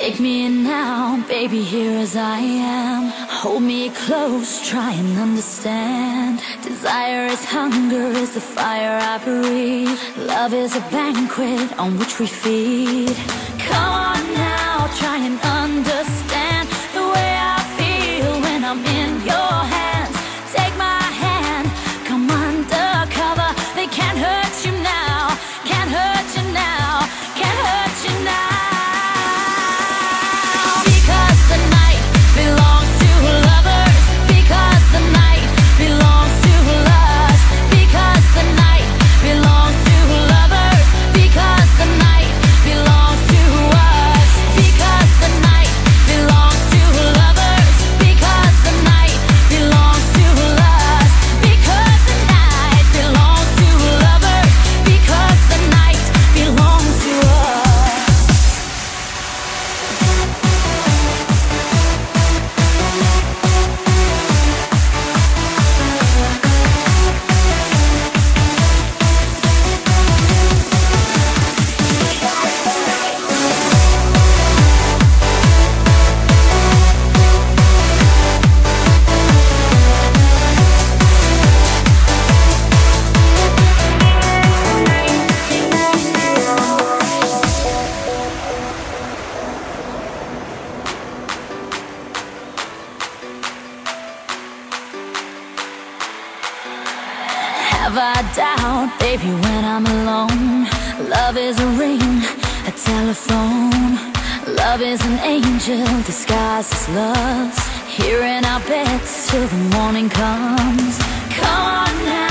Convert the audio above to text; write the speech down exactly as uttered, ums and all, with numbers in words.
Take me in now, baby, here as I am. Hold me close, try and understand. Desire is hunger, is the fire I breathe. Love is a banquet on which we feed. Come on now, try and understand the way I feel when I'm in your hands. Take my hand, come undercover. They can't hurt you now, can't hurt you now, can't hurt you now. Have I doubt, baby, when I'm alone? Love is a ring, a telephone. Love is an angel disguised as lust, here in our beds till the morning comes. Come on now.